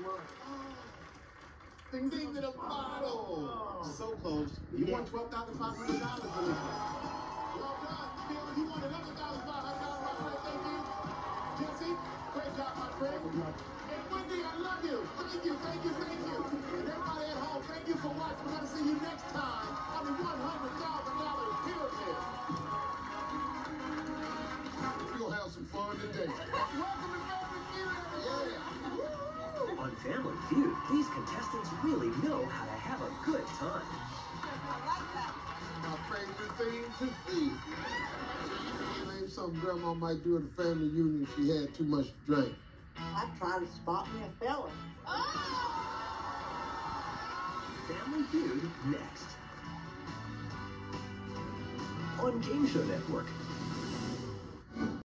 Ding ding to the bottle. So close. You won $12,500, believe it. Well done, Phil. You won another $1,500, my friend. Thank you. Jesse, great job, my friend. And Wendy, I love you. Thank you, thank you, thank you. And everybody at home, thank you for watching. We're going to see you next time on the $100,000 pyramid. We're going to have some fun today. Welcome to Family Feud, everybody. Yeah. On Family Feud, these contestants really know how to have a good time. I like that. My favorite thing to see. Name something Grandma might do at a family reunion if she had too much to drink. I try to spot me a fella. Family Feud next. On Game Show Network.